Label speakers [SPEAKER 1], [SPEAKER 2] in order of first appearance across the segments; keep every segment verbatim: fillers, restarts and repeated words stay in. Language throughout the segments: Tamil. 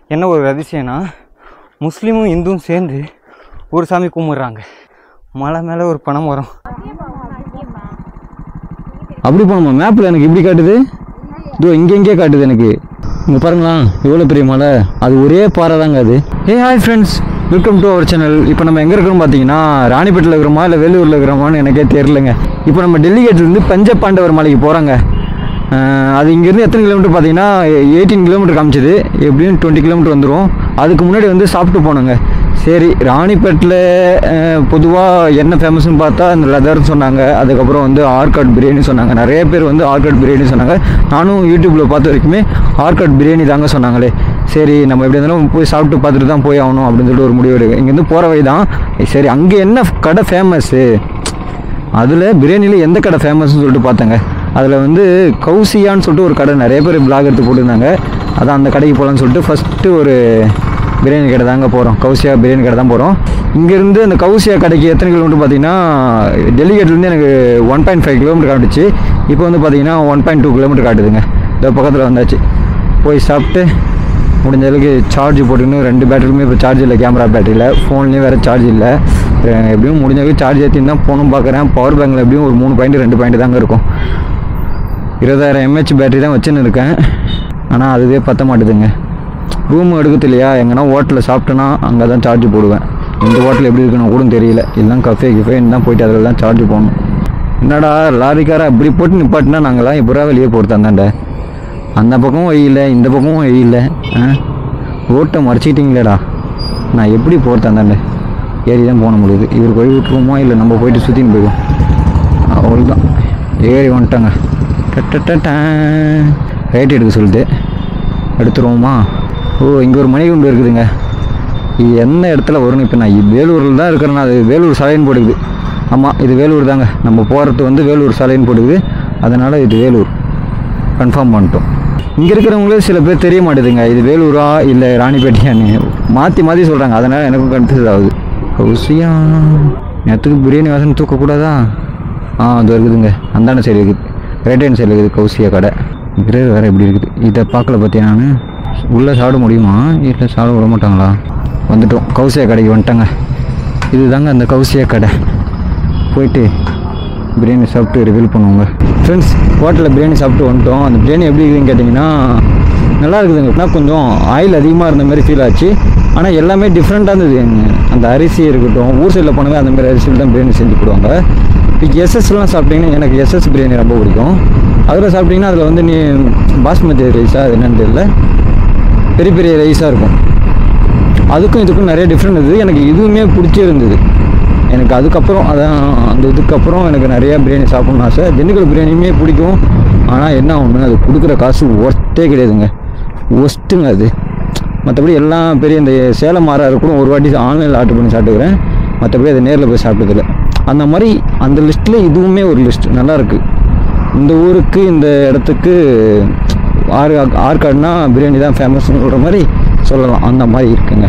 [SPEAKER 1] என்ன ஒரு அதிசயம்னா முஸ்லீமும் இந்துவும் சேர்ந்து ஒரு சாமி கும்பிட்றாங்க. மலை மேலே ஒரு பனை மரம்.
[SPEAKER 2] அப்படி போனோமா? மேப்பில் எனக்கு இப்படி காட்டுது, இதோ இங்கே இங்கே காட்டுது எனக்கு. இங்கே பாருங்களா எவ்வளோ பெரிய மலை, அது ஒரே பாறை தாங்க அது. ஏ hi friends, welcome to our channel. இப்போ நம்ம எங்கே இருக்கிறோம் பார்த்தீங்கன்னா ராணிப்பேட்டில் இருக்கிறோமா இல்லை வேலூரில் இருக்கிறோமான்னு எனக்கே தெரிலங்க. இப்போ நம்ம டெல்லிகேட்லேருந்து பஞ்ச பாண்டவர் மலைக்கு போகிறோங்க. அது இங்கேருந்து எத்தனை கிலோமீட்டர் பார்த்தீங்கன்னா எயிட்டீன் கிலோமீட்டர் காமிச்சிது, எப்படியும் டுவெண்ட்டி கிலோமீட்டர் வந்துடும். அதுக்கு முன்னாடி வந்து சாப்பிட்டு போனோங்க. சரி, ராணிப்பேட்டில் பொதுவாக என்ன ஃபேமஸ்ன்னு பார்த்தா இந்த லெதர்னு சொன்னாங்க, அதுக்கப்புறம் வந்து ஆர்காட் பிரியாணி சொன்னாங்க. நிறைய பேர் வந்து ஆர்காட் பிரியாணி சொன்னாங்க. நானும் யூடியூப்பில் பார்த்த வரைக்குமே ஆர்காட் பிரியாணி தாங்க சொன்னாங்களே. சரி, நம்ம எப்படி இருந்தாலும் போய் சாப்பிட்டு பார்த்துட்டு தான் போய் ஆகணும் அப்படின்னு சொல்லிட்டு ஒரு முடிவு எடுக்கு. இங்கேருந்து போகிற வழி தான். சரி, அங்கே என்ன கடை ஃபேமஸ்ஸு, அதில் பிரியாணியில் எந்த கடை ஃபேமஸ்ன்னு சொல்லிட்டு பார்த்தேங்க. அதில் வந்து கௌசியான்னு சொல்லிட்டு ஒரு கடை நிறைய பேர் பிளாக் எடுத்து போட்டிருந்தாங்க. அதான் அந்த கடைக்கு போகலான்னு சொல்லிட்டு ஃபஸ்ட்டு ஒரு பிரியாணி கடை தாங்க போகிறோம். கௌசியா பிரியாணி கடை தான் போகிறோம். இங்கேருந்து அந்த கௌசியா கடைக்கு எத்தனை கிலோமீட்டர் பார்த்தீங்கன்னா டெல்லிகேட்லேருந்து எனக்கு ஒன் பாயிண்ட் ஃபைவ் கிலோமீட்டர் காட்டுச்சு. இப்போ வந்து பார்த்தீங்கன்னா ஒன் பாயிண்ட் டூ கிலோமீட்டர் காட்டுதுங்க. இந்த பக்கத்தில் வந்தாச்சு. போய் சாப்பிட்டு முடிஞ்ச அளவுக்கு சார்ஜ் போட்டுன்னு, ரெண்டு பேட்டரியுமே இப்போ சார்ஜ் இல்லை, கேமரா பேட்டரியில், ஃபோன்லேயும் வேறு சார்ஜ் இல்லை. எப்படியும் முடிஞ்ச அளவுக்கு சார்ஜ் ஏற்றின்னு தான் போகணும் பார்க்குறேன். பவர் பேங்கில் எப்படியும் ஒரு மூணு பாயிண்ட் ரெண்டு பாயிண்ட் தாங்க இருக்கும். இருபதாயிரம் எம்ஏஹெச் பேட்டரி தான் வச்சுன்னு இருக்கேன். ஆனால் அதுவே பற்ற மாட்டுதுங்க. ரூம் எடுக்கிறது இல்லையா, எங்கன்னா ஹோட்டலில் சாப்பிட்டேன்னா அங்கே தான் சார்ஜ் போடுவேன். இந்த ஹோட்டல் எப்படி இருக்குன்னு கூட தெரியல. எல்லாம் கஃபே கிஃபேன்னு தான் போயிட்டு அதில் தான் சார்ஜ் போடணும். என்னடா லாரிக்கார அப்படி போட்டு நிப்பாட்டினா நாங்கள்லாம் எப்படா வெளியே போகிறது? அந்தாண்ட அந்த பக்கமும் வழி இல்லை, இந்த பக்கமும் வழி இல்லை. ஆ, ரோட்டை மறைச்சிக்கிட்டீங்களேடா, நான் எப்படி போகிறது? அந்தாண்ட ஏறி தான் போன முடியுது. இவர் வழி விட்டுருவோமா இல்லை நம்ம போயிட்டு சுற்றின்னு போயிடுவோம்? அவ்வளோதான், ஏறி வந்துட்டாங்க. டட்ட ரைட் எடுக்க சொல்லிட்டு எடுத்துருவோமா? ஓ, இங்கே ஒரு மணிகுண்டு இருக்குதுங்க. இது எந்த இடத்துல வரும்னு இப்போ நான் வேலூரில் தான் இருக்கிறேன்னா, அது வேலூர் சாலைன்னு போட்டுக்குது. ஆமாம், இது வேலூர் தாங்க. நம்ம போகிறது வந்து வேலூர் சாலைன்னு போட்டுக்குது. அதனால் இது வேலூர் கன்ஃபார்ம் பண்ணிட்டோம். இங்கே இருக்கிறவங்களே சில பேர் தெரிய மாட்டேதுங்க, இது வேலூரா இல்லை ராணிப்பேட்டையான்னு மாற்றி மாற்றி சொல்கிறாங்க. அதனால் எனக்கும் கன்ஃபியூஸ் ஆகுது. கௌசியா நேற்றுக்கு பிரியாணி வாசனை தூக்கக்கூடாதா? ஆ, அது இருக்குதுங்க. அந்தாண்ட சைடு இருக்குது, ரைட் ஹேண்ட் சைடில் இருக்குது கௌசியா கடை. கிரே வேறு எப்படி இருக்குது இதை பார்க்கல பார்த்தியா? நான் உள்ளே சாப்பிட முடியுமா இல்லை சாப்பிட விட மாட்டாங்களா? வந்துட்டோம், கௌசியா கடைக்கு வந்துட்டாங்க. இது தாங்க அந்த கௌசியா கடை. போயிட்டு பிரியாணி சாப்பிட்டு ரிவீல் பண்ணுவோங்க. ஃப்ரெண்ட்ஸ், ஹோட்டலில் பிரியாணி சாப்பிட்டு வந்துட்டோம். அந்த பிரியாணி எப்படி இருக்குதுன்னு கேட்டிங்கன்னா நல்லா இருக்குதுங்க. ஆனால் கொஞ்சம் ஆயில் அதிகமாக இருந்த மாதிரி ஃபீல் ஆச்சு. ஆனால் எல்லாமே டிஃப்ரெண்ட்டாக இருந்தது. அந்த அரிசி இருக்கட்டும், ஊர் சைடில் போனவே அந்தமாதிரி அரிசியில் தான் பிரியாணி செஞ்சு போடுவாங்க. இப்போ எஸ்எஸ்லாம் சாப்பிட்டிங்கன்னா, எனக்கு எஸ்எஸ் பிரியாணி ரொம்ப பிடிக்கும். அதில் சாப்பிட்டிங்கன்னா அதில் வந்து நீ பாஸ்மதி ரைஸாக அது என்னன்னு தெரியல, பெரிய பெரிய ரைஸாக இருக்கும். அதுக்கும் இதுக்கும் நிறைய டிஃப்ரெண்ட் இருக்குது. எனக்கு இதுவுமே பிடிச்சிருந்தது. எனக்கு அதுக்கப்புறம் அதான் அந்த இதுக்கப்புறம் எனக்கு நிறையா பிரியாணி சாப்பிட்ணுன்னு ஆசை. திண்டுக்கல் பிரியாணியுமே பிடிக்கும். ஆனால் என்ன ஒன்று, அது கொடுக்குற காசு ஒர்த்தே கிடையாதுங்க, ஒஸ்ட்டுங்க அது. மற்றபடி எல்லாம் பெரிய இந்த சேலம் மாறாரு கூட ஒரு வாட்டி ஆன்லைனில் ஆர்டர் பண்ணி சாப்பிட்டுக்கிறேன். மற்றபடி அதை நேரில் போய் சாப்பிட்டதில்லை. அந்த மாதிரி அந்த லிஸ்ட்டில் இதுவுமே ஒரு லிஸ்ட் நல்லாயிருக்கு. இந்த ஊருக்கு இந்த இடத்துக்கு ஆர் ஆர்காடுனா பிரியாணி தான் ஃபேமஸ்ன்னு சொல்கிற மாதிரி சொல்லலாம். அந்த மாதிரி இருக்குங்க.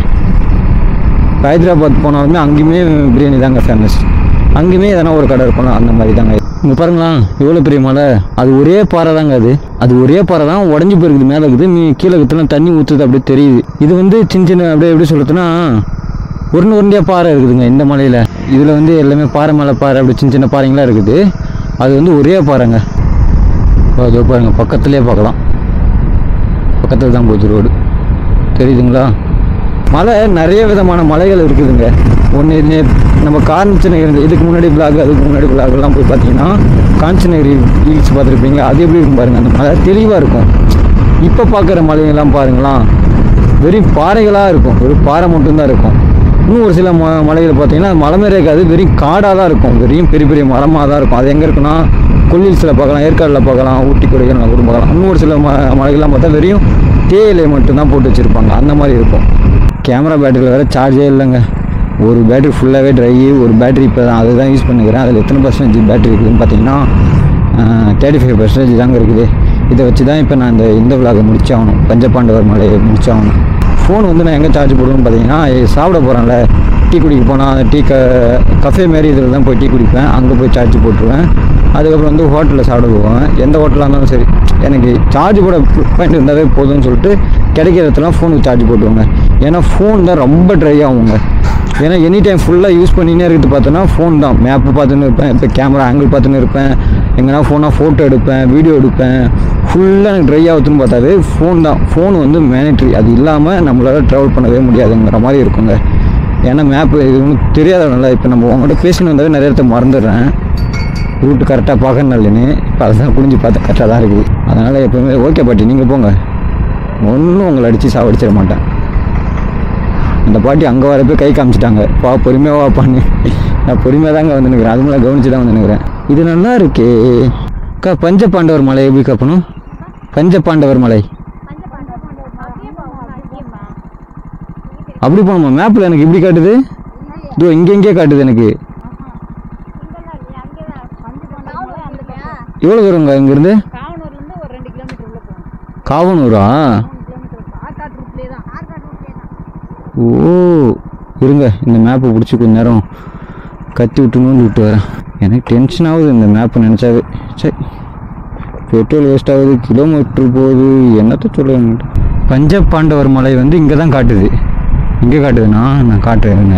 [SPEAKER 2] ஹைதராபாத் போனாலுமே அங்கேயுமே பிரியாணி தாங்க ஃபேமஸ். அங்கேயுமே எதனா ஒரு கடை இருக்கணும். அந்த மாதிரி தாங்க. இங்கே பாருங்களா எவ்வளோ பெரிய மலை, அது ஒரே பாறை தாங்க. அது அது ஒரே பாறை தான், உடஞ்சி போயிருக்குது. மேலே இருக்குது, மீ கீழே இருக்குதுலாம் தண்ணி ஊற்றுது அப்படியே தெரியுது. இது வந்து சின்ன சின்ன அப்படியே எப்படி சொல்கிறதுன்னா உருண்டு உருண்டியாக பாறை இருக்குதுங்க இந்த மலையில். இதில் வந்து எல்லாமே பாறை மேலே பாறை அப்படி சின்ன சின்ன பாறைங்களாம் இருக்குது. அது வந்து ஒரே பாறைங்க. அது பாருங்கள், பக்கத்துலேயே பார்க்கலாம். பக்கத்தில் தான் போச்சு ரோடு, தெரியுதுங்களா? மலை நிறைய விதமான மலைகள் இருக்குதுங்க. ஒன்று நம்ம காஞ்சனகிரி, இதுக்கு முன்னாடி பிளாக் அதுக்கு முன்னாடி பிளாக்லாம் போய் பார்த்தீங்கன்னா காஞ்சனகிரி ஹில்ஸ் பார்த்துருப்பீங்களா? அது எப்படி இருக்கும் பாருங்கள். அந்த மலை தெளிவாக இருக்கும். இப்போ பார்க்குற மலையெல்லாம் பாருங்களாம் வெறும் பாறைகளாக இருக்கும், வெறும் பாறை மட்டும்தான் இருக்கும். இன்னும் ஒரு சில ம மலைகள் பார்த்தீங்கன்னா மலை மாரி இருக்காது, வெறும் காடாக தான் இருக்கும், வெறும் பெரிய பெரிய மரமாக தான் இருக்கும். அது எங்கே இருக்குன்னா கொல்லில்ஸில் பார்க்கலாம், ஏற்காடில் பார்க்கலாம், ஊட்டி கொடைக்கானல் கூட பார்க்கலாம். இன்னும் ஒரு சில ம மலைகள்லாம் பார்த்தா வெறும் தேயிலை மட்டும்தான் போட்டு வச்சுருப்பாங்க. அந்த மாதிரி இருக்கும். கேமரா பேட்டரியில் வேறு சார்ஜே இல்லைங்க. ஒரு பேட்டரி ஃபுல்லாகவே ட்ரை, ஒரு பேட்டரி இப்போ தான் அதுதான் யூஸ் பண்ணிக்கிறேன். அதில் எத்தனை பர்சன்டேஜ் பேட்டரி இருக்குதுன்னு பார்த்தீங்கன்னா தேர்ட்டி ஃபைவ் பர்சன்டேஜ் தாங்க இருக்குது. இதை வச்சு தான் இப்போ நான் இந்த இந்த விழாவை முடிச்சாகணும், பஞ்ச பாண்டவர் மலையை முடிச்சாகணும். ஃபோன் வந்து நான் எங்கே சார்ஜ் போடுவேன்னு பார்த்தீங்கன்னா, சாப்பிட போகிறேன்ல, டீ குடிக்க போனால் அந்த டீ க கஃபே மாரி இதில் தான் போய் டீ குடிப்பேன். அங்கே போய் சார்ஜ் போட்டுருவேன். அதுக்கப்புறம் வந்து ஹோட்டலில் சாப்பிட போவேன். எந்த ஹோட்டலாக இருந்தாலும் சரி, எனக்கு சார்ஜ் போட பாயிண்ட் இருந்தாவே போதும்னு சொல்லிட்டு கிடைக்கிற இடத்துலாம் ஃபோனுக்கு சார்ஜ் போட்டுவாங்க. ஏன்னா ஃபோன் தான் ரொம்ப ட்ரை ஆகுங்க. ஏன்னா எனி டைம் ஃபுல்லாக யூஸ் பண்ணினே இருக்கிறது பார்த்தோன்னா ஃபோன் தான். மேப்பு பார்த்துன்னு இருப்பேன், இப்போ கேமரா ஆங்கிள் பார்த்துன்னு இருப்பேன், எங்கன்னா ஃபோனாக ஃபோட்டோ எடுப்பேன், வீடியோ எடுப்பேன். ஃபுல்லாக எனக்கு ட்ரை ஆகுதுன்னு பார்த்தாவே ஃபோன் தான். ஃபோன் வந்து மேனிட்ரி, அது இல்லாமல் நம்மளால் ட்ராவல் பண்ணவே முடியாதுங்கிற மாதிரி இருக்குங்க. ஏன்னா மேப்பு இது ஒன்றும் தெரியாதவனால இப்போ நம்ம உங்கள்கிட்ட பேசின்னு வந்தாவே நிறைய இடத்த மறந்துடுறேன். ரூட்டு கரெக்டாக பார்க்கணும் இல்லைன்னு இப்போ அதுதான் புரிஞ்சு பார்த்தேன், கரெக்டாக தான் இருக்குது. அதனால் எப்போவுமே ஓகே பாட்டி நீங்கள் போங்க, ஒன்றும் உங்களை அடித்து சாவடிச்சிட மாட்டேன். அந்த பாட்டி அங்கே வரப்போ கை காமிச்சிட்டாங்க, பா பொறுமையாக வாப்பான்னு. நான் பொறுமையாக தாங்க வந்து நிற்கிறேன், அது மேலே கவனிச்சு தான் வந்து நிற்கிறேன். இது நல்லா இருக்கே அக்கா. பஞ்ச பாண்டவர் மலை எப்படி காப்பணும்? பஞ்ச பாண்டவர் மலை அப்படி போகணுமா? மேப்பில் எனக்கு இப்படி காட்டுது, இதோ இங்கே இங்கே காட்டுது எனக்கு. எவ்வளோ தூரங்க இங்கேருந்து? காவனூரா? ஓ இருங்க, இந்த மேப்பை பிடிச்சி கொஞ்ச நேரம் கத்தி விட்டு நோண்டி விட்டு வரேன். எனக்கு டென்ஷன் ஆகுது இந்த மேப்பை நினச்சாவே. சரி, பெட்ரோல் வேஸ்ட் ஆகுது, கிலோமீட்டர் போகுது, என்னத்த சொல்லுவேன். பஞ்ச பாண்டவர் மலை வந்து இங்கே தான் காட்டுது. இங்கே காட்டுதுண்ணா, நான் காட்டுறேங்க.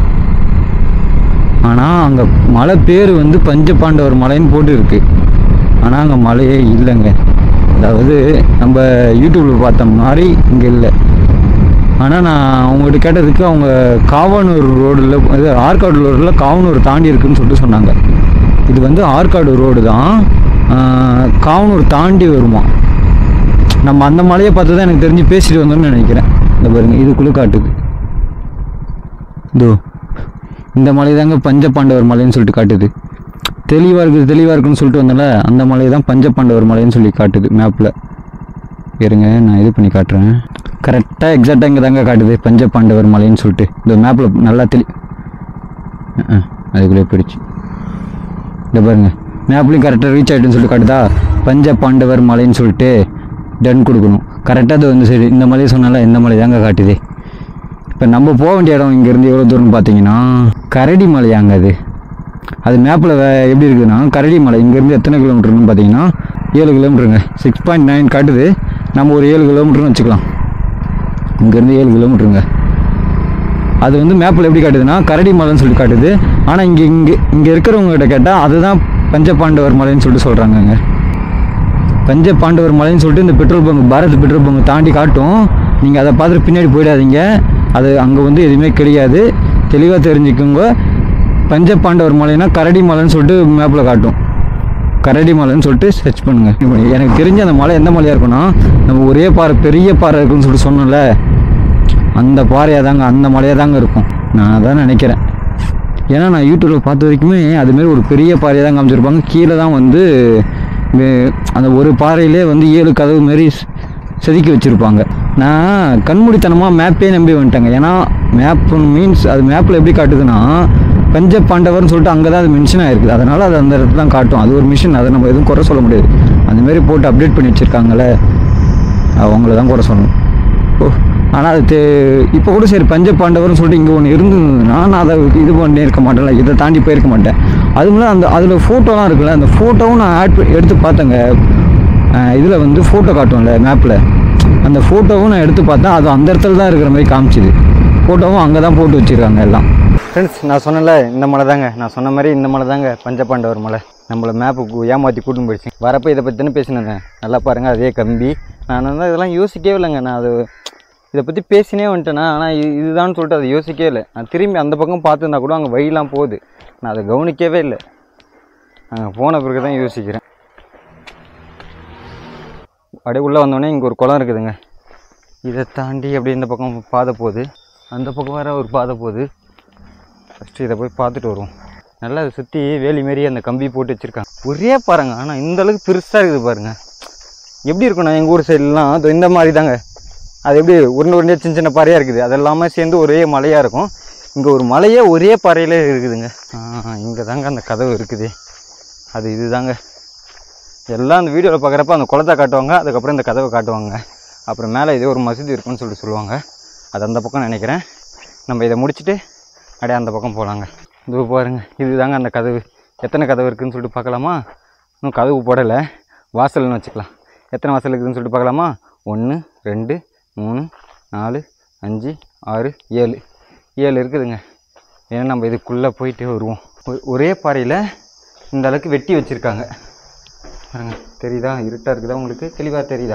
[SPEAKER 2] ஆனால் அங்கே மலை பேர் வந்து பஞ்ச பாண்டவர் மலைன்னு போட்டு இருக்கு. ஆனால் அங்கே மலையே இல்லைங்க. அதாவது நம்ம யூடியூப்பில் பார்த்த மாதிரி இங்கே இல்லை. ஆனால் நான் அவங்ககிட்ட கேட்டதுக்கு அவங்க காவனூர் ரோடில், இது ஆற்காடு ரோடில் காவனூர் தாண்டி இருக்குதுன்னு சொல்லிட்டு சொன்னாங்க. இது வந்து ஆற்காடு ரோடு தான், காவனூர் தாண்டி வருமா. நம்ம அந்த மலையை பார்த்து தான் எனக்கு தெரிஞ்சு பேசிட்டு வந்தோம்னு நினைக்கிறேன். இந்த பாருங்க, இதுக்குள்ளே காட்டுது. இதோ இந்த மலை தாங்க பஞ்ச பாண்டவர் மலைன்னு சொல்லிட்டு காட்டுது. தெளிவாக இருக்குது, தெளிவாக இருக்குன்னு சொல்லிட்டு வந்தோம்ல, அந்த மலை தான் பஞ்ச பாண்டவர் மலைன்னு சொல்லி காட்டுது மேப்பில். இருங்க நான் இது பண்ணி காட்டுறேன். கரெக்டாக எக்ஸாக்டாக இங்கே தாங்க காட்டுது பஞ்ச பாண்டவர் மலைன்னு சொல்லிட்டு. இந்த மேப்பில் நல்லா தெளி அதுக்குள்ளே போயிடுச்சு. இந்த பாருங்க, மேப்லேயும் கரெக்டாக ரீச் ஆகிட்டுன்னு சொல்லிட்டு காட்டுதா, பஞ்ச பாண்டவர் மலைன்னு சொல்லிட்டு டன் கொடுக்கணும். கரெக்டாக அது வந்து சரி இந்த மலையை சொன்னால இந்த மலை தாங்க காட்டுது. இப்போ நம்ம போக வேண்டிய இடம் இங்கேருந்து எவ்வளோ தூரம்னு பார்த்தீங்கன்னா கரடி மலையாங்க. அது அது மேப்பில் எப்படி இருக்குதுன்னா கரடி மலை இங்கேருந்து எத்தனை கிலோமீட்டர்னு பார்த்தீங்கன்னா ஏழு கிலோமீட்டருங்க. சிக்ஸ் பாயிண்ட் நைன் காட்டுது, நம்ம ஒரு ஏழு கிலோமீட்டர்னு வச்சுக்கலாம். இங்கேருந்து ஏழு கிலோமீட்டருங்க. அது வந்து மேப்பில் எப்படி காட்டுதுன்னா கரடி மலைன்னு சொல்லி காட்டுது. ஆனால் இங்கே இங்கே இங்கே இருக்கிறவங்ககிட்ட கேட்டால் அதுதான் பஞ்ச பாண்டவர் மலைன்னு சொல்லிட்டு சொல்கிறாங்கங்க. பஞ்ச பாண்டவர் மலைன்னு சொல்லிட்டு இந்த petrol bunk, Bharat petrol bunk தாண்டி காட்டும். நீங்கள் அதை பார்த்துட்டு பின்னாடி போயிடாதீங்க, அது அங்கே வந்து எதுவுமே கிடையாது. தெளிவாக தெரிஞ்சுக்கோங்க. பஞ்ச பாண்டவர் மலைன்னா கரடி மலைன்னு சொல்லிட்டு மேப்பில் காட்டும். கரடி மலைன்னு சொல்லிட்டு சர்ச் பண்ணுங்கள். எனக்கு தெரிஞ்ச அந்த மலை எந்த மலையாக இருக்குன்னா, நம்ம ஒரே பாறை, பெரிய பாறை இருக்குன்னு சொல்லிட்டு சொன்னோம்ல, அந்த பாறையாக தாங்க, அந்த மலையாக தாங்க இருக்கும். நான் அதான் நினைக்கிறேன். ஏன்னா நான் யூடியூப்பில் பார்த்த வரைக்குமே அதுமாரி ஒரு பெரிய பாறையாக தான் காமிச்சிருப்பாங்க. கீழே தான் வந்து அந்த ஒரு பாறையிலே வந்து ஏழு கதவு மாரி செதுக்கி வச்சுருப்பாங்க. நான் கண்மூடித்தனமாக மேப்பே நம்பி வந்துட்டேங்க. ஏன்னா மேப் மீன்ஸ் அது மேப்பில் எப்படி காட்டுதுன்னா பஞ்ச பாண்டவர்னு சொல்லிட்டு அங்கே தான் அது மென்ஷன் ஆகிருக்குது. அதனால் அது அந்த இடத்துல தான் காட்டும். அது ஒரு மிஷின், அதை நம்ம எதுவும் குறை சொல்ல முடியாது. அந்தமாரி போட்டு அப்டேட் பண்ணி வச்சுருக்காங்களே, அவங்கள தான் குறை சொல்லணும். ஓ ஆனால் அது தே இப்போ கூட சரி பஞ்ச பாண்டவர்னு சொல்லிட்டு இங்கே ஒன்று இருந்ததுன்னா நான் அதை இது பண்ணி இருக்க மாட்டேன்ல, இதை தாண்டி போயிருக்க மாட்டேன். அதுவும் அந்த அதில் ஃபோட்டோலாம் இருக்குல்ல, அந்த ஃபோட்டோவும் நான் ஆட் எடுத்து பார்த்தேங்க. இதில் வந்து ஃபோட்டோ காட்டும்ல மேப்பில், அந்த ஃபோட்டோவும் நான் எடுத்து பார்த்தேன். அது அந்த இடத்துல தான் இருக்கிற மாதிரி காமிச்சிது. ஃபோட்டோவும் அங்கே தான் போட்டு வச்சுருக்காங்க எல்லாம்.
[SPEAKER 1] ஃப்ரெண்ட்ஸ், நான் சொன்னல இந்த மலை தாங்க, நான் சொன்ன மாதிரி இந்த மலை தாங்க பஞ்ச பாண்டவர் மலை. நம்மளை மேப்புக்கு ஏமாற்றி கூட்டின்னு போயிடுச்சு. வரப்போ இதை பற்றி தானே பேசினேன். நல்லா பாருங்கள், அதே கம்பி. நான் வந்து இதெல்லாம் யோசிக்கவே இல்லைங்க. நான் அது இதை பற்றி பேசினே வந்துட்டேன்னா, ஆனால் இது இதுதான் சொல்லிட்டு அதை யோசிக்கவே இல்லை. நான் திரும்பி அந்த பக்கம் பார்த்துருந்தா கூட அங்கே வழியெலாம் போகுது, நான் அதை கவனிக்கவே இல்லை. அங்கே போன பிறகு தான் யோசிக்கிறேன். அப்படியே உள்ளே வந்தோடனே இங்கே ஒரு குளம் இருக்குதுங்க. இதை தாண்டி அப்படியே இந்த பக்கம் பாதை போகுது, அந்த பக்கம் வேறு ஒரு பாதை போகுது. ஃபஸ்ட்டு இதை போய் பார்த்துட்டு வருவோம். நல்லா அதை சுற்றி வேலி மாரி அந்த கம்பி போட்டு வச்சுருக்காங்க. ஒரே பாருங்க, ஆனால் இந்தளவுக்கு பெருசாக இருக்குது பாருங்கள். எப்படி இருக்குண்ணா எங்கள் ஊர் சைட்லாம் அது இந்த மாதிரி தாங்க. அது எப்படி உருண்டை உருண்டே சின்ன சின்ன பாறையாக இருக்குது, அது எல்லாமே சேர்ந்து ஒரே மலையாக இருக்கும். இங்கே ஒரு மலையே ஒரே பாறையிலே இருக்குதுங்க. இங்கே தாங்க அந்த கதவு இருக்குது. அது இது தாங்க. எல்லாம் அந்த வீடியோவில் பார்க்குறப்ப அந்த குளத்தை காட்டுவாங்க, அதுக்கப்புறம் இந்த கதவை காட்டுவாங்க. அப்புறம் மேலே இதே ஒரு மசூதி இருக்குன்னு சொல்லிட்டு சொல்லுவாங்க. அது அந்த பக்கம் நினைக்கிறேன். நம்ம இதை முடிச்சுட்டு அப்படியே அந்த பக்கம் போகலாங்க. இது பாருங்கள், இது தாங்க அந்த கதவு. எத்தனை கதவு இருக்குதுன்னு சொல்லிட்டு பார்க்கலாமா? இன்னும் கதவு போடலை, வாசல்னு வச்சுக்கலாம். எத்தனை வாசல் இருக்குதுன்னு சொல்லிட்டு பார்க்கலாமா? ஒன்று ரெண்டு மூணு நாலு அஞ்சு ஆறு ஏழு ஏழு இருக்குதுங்க. ஏன்னா நம்ம இதுக்குள்ளே போயிட்டு வருவோம். ஒரே பாறையில் இந்த அளவுக்கு வெட்டி வச்சுருக்காங்க பாருங்க. தெரியுதா? இருட்டாக இருக்குதா உங்களுக்கு? தெளிவாக தெரியுதா?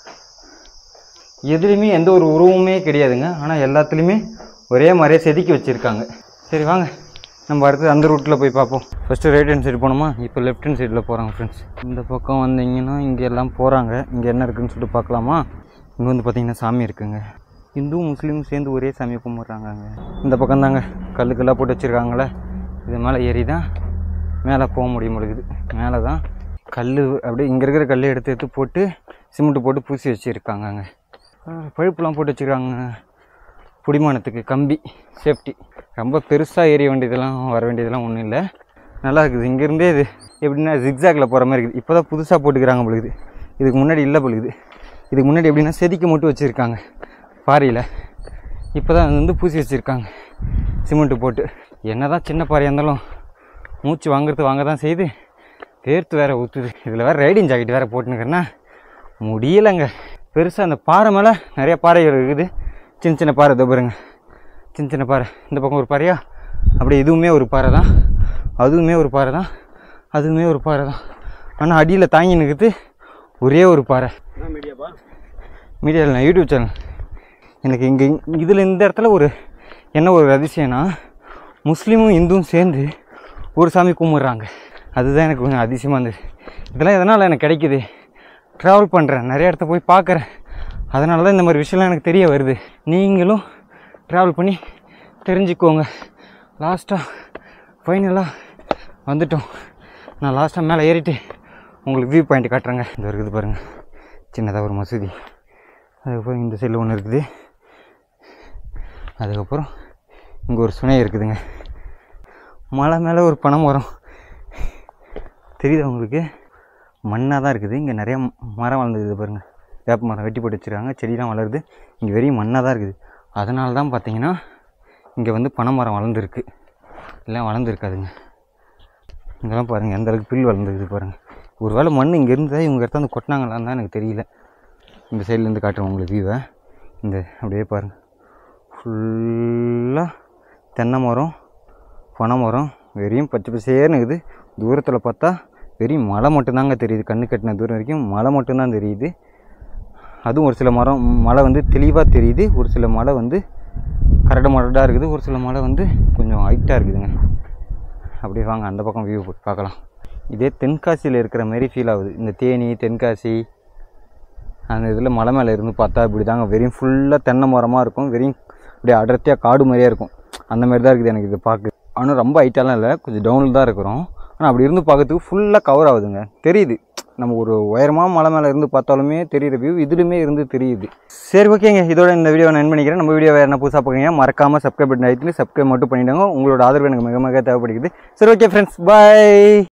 [SPEAKER 1] எதுலேயுமே எந்த ஒரு உருவமே கிடையாதுங்க. ஆனால் எல்லாத்துலேயுமே ஒரே மாதிரியே செதுக்கி வச்சுருக்காங்க. சரி வாங்க நம்ம அடுத்து அந்த ரூட்டில் போய் பார்ப்போம். ஃபஸ்ட்டு ரைட் ஹேண்ட் சைடு போனோமா, இப்போ லெஃப்ட் ஹேண்ட் சைடில் போகிறாங்க ஃப்ரெண்ட்ஸ். இந்த பக்கம் வந்தீங்கன்னா இங்கே எல்லாம் போகிறாங்க. இங்கே என்ன இருக்குதுன்னு சொல்லிட்டு பார்க்கலாமா? இங்கே வந்து பார்த்திங்கன்னா சாமி இருக்குங்க. இந்து முஸ்லீமும் சேர்ந்து ஒரே சாமியை கும்பிட்றாங்க. இந்த பக்கம் தாங்க கல்லுக்கெல்லாம் போட்டு வச்சுருக்காங்களே, இது மேலே ஏறி தான் மேலே போக முடியும் முடியுது. மேலே தான் கல் அப்படியே இங்கே இருக்கிற கல் எடுத்து எடுத்து போட்டு சிமெண்ட்டு போட்டு பூசி வச்சுருக்காங்கங்க. பழுப்புலாம் போட்டு வச்சுருக்காங்க. புடிமானத்துக்கு கம்பி சேஃப்டி. ரொம்ப பெருசாக ஏறிய வேண்டியதெல்லாம் வர வேண்டியதெல்லாம் ஒன்றும் இல்லை. நல்லா இருக்குது. இங்கேருந்தே இது எப்படின்னா ஜிக்ஸாகில் போகிற மாதிரி இருக்குது. இப்போ தான் புதுசாக போட்டுக்கிறாங்க பொழுது. இதுக்கு முன்னாடி இல்லை பொழுது. இதுக்கு முன்னாடி எப்படின்னா செதுக்கி மட்டும் வச்சுருக்காங்க பாறையில். இப்போ தான் அது வந்து பூசி வச்சுருக்காங்க சிமெண்ட்டு போட்டு. என்ன தான் சின்ன பாறையாக இருந்தாலும் மூச்சு வாங்குறது வாங்க தான் செய்யுது. வேர்த்து வேறு ஊற்றுது. இதில் வேறு ரைடிங் ஜாக்கெட் வேறு போட்டுனுக்கிறேன்னா முடியலைங்க. பெருசாக அந்த பாறை மேலே நிறைய பாறைகள் இருக்குது. சின்ன சின்ன பாறை இதோ பாருங்க, சின்ன சின்ன பாறை. இந்த பக்கம் ஒரு பாறையா, அப்படி இதுவுமே ஒரு பாறை தான், அதுவுமே ஒரு பாறை தான், அதுவுமே ஒரு பாறை தான். ஆனால் அடியில் தாங்கி நிற்கிறது ஒரே ஒரு பாறை. மீடியாவில் நான் யூடியூப் சேனல் எனக்கு இங்கே இதில் இந்த இடத்துல ஒரு என்ன ஒரு அதிசயம்னா, முஸ்லீமும் இந்துவும் சேர்ந்து ஒரு சாமி கும்பிட்றாங்க. அதுதான் எனக்கு கொஞ்சம் அதிசயமாக இருந்தது. இதெல்லாம் எதனால் எனக்கு கிடைக்கிது? ட்ராவல் பண்ணுறேன், நிறைய இடத்த போய் பார்க்குறேன். அதனால தான் இந்த மாதிரி விஷயம்லாம் எனக்கு தெரிய வருது. நீங்களும் ட்ராவல் பண்ணி தெரிஞ்சுக்கோங்க. லாஸ்ட்டாக ஃபைனலாக வந்துட்டோம். நான் லாஸ்ட்டாக மேலே ஏறிட்டு உங்களுக்கு வியூ பாயிண்ட் காட்டுறேங்க. இந்த இருக்குது பாருங்கள், சின்னதாக ஒரு மசூதி. அதுக்கப்புறம் இந்த சைடில் ஒன்று இருக்குது. அதுக்கப்புறம் இங்கே ஒரு சுனை இருக்குதுங்க. மலை மேலே ஒரு பனை மரம் தெரியுதா உங்களுக்கு? மண்ணாக தான் இருக்குது. இங்கே நிறைய மரம் வளர்ந்துருக்குது பாருங்கள். வேப்ப மரம் வெட்டி போட்டு வச்சுருக்காங்க. செடிலாம் வளருது. இங்கே வெறும் மண்ணாக தான் இருக்குது. அதனால தான் பார்த்தீங்கன்னா இங்கே வந்து பனை மரம் வளர்ந்துருக்கு. எல்லாம் வளர்ந்துருக்காதுங்க. இங்கெல்லாம் பாருங்கள் எந்த அளவுக்கு புல் வளர்ந்துருக்குது பாருங்கள். ஒரு வேளை மண் இங்கே இருந்தால் இவங்க இடத்த வந்து கொட்டினாங்களான்னு தான் எனக்கு தெரியல. இந்த சைட்லேருந்து காட்டுறேன் உங்களுக்கு வியூவை. இந்த அப்படியே பாருங்கள், ஃபுல்லாக தென்னை மரம், பனை மரம், வெறியும் பச்சை பசேர்னு இருக்குது. தூரத்தில் பார்த்தா வெறும் மலை மட்டும்தாங்க தெரியுது. கண்ணு கட்டின தூரம் வரைக்கும் மலை மட்டும்தான் தெரியுது. அதுவும் ஒரு சில மரம் மலை வந்து தெளிவாக தெரியுது. ஒரு சில மலை வந்து கரடு மரடாக இருக்குது. ஒரு சில மலை வந்து கொஞ்சம் ஹைட்டாக இருக்குதுங்க. அப்படியே வாங்க அந்த பக்கம் வியூ போட்டு பார்க்கலாம். இதே தென்காசியில் இருக்கிற மாதிரி ஃபீல் ஆகுது. இந்த தேனி தென்காசி அந்த இதில் மலை மேலே இருந்து பார்த்தா இப்படி தாங்க வெறும் ஃபுல்லாக தென்னை மரமாக இருக்கும். வெறும் அப்படியே அடர்த்தியாக காடு மாதிரியாக இருக்கும். அந்த மாதிரி தான் இருக்குது எனக்கு இது பார்க்க. ஆனால் ரொம்ப ஹைட்டாலாம் இல்லை, கொஞ்சம் டவுனில் தான் இருக்கிறோம். ஆனால் அப்படி இருந்து பார்க்கறதுக்கு ஃபுல்லாக கவர் ஆகுதுங்க. தெரியுது, நம்ம ஒரு உயரமாக மலை மேலே இருந்து பார்த்தாலுமே தெரியுற வியூ இதுலையுமே இருந்து தெரியுது. சரி ஓகேங்க, இதோட இந்த வீடியோ நான் என் பண்ணிக்கிறேன். நம்ம வீடியோ வேறு என்ன புதுசாக பார்க்குறீங்க மறக்காமல் சப்ஸ்கிரைப் பண்ணி ஆகிட்டு சப்ஸ்கிரைப் மட்டும் பண்ணிவிடுங்க. உங்களோட ஆதரவு எனக்கு மிக மிக தேவைப்படுகிறது. சரி ஓகே ஃப்ரெண்ட்ஸ், பாய்.